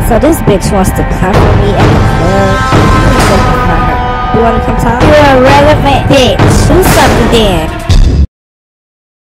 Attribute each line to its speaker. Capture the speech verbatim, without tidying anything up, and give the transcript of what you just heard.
Speaker 1: So this bitch wants to come for me at the club. I'm looking for her. You wanna come talk? You're a relevant bitch. Do something then.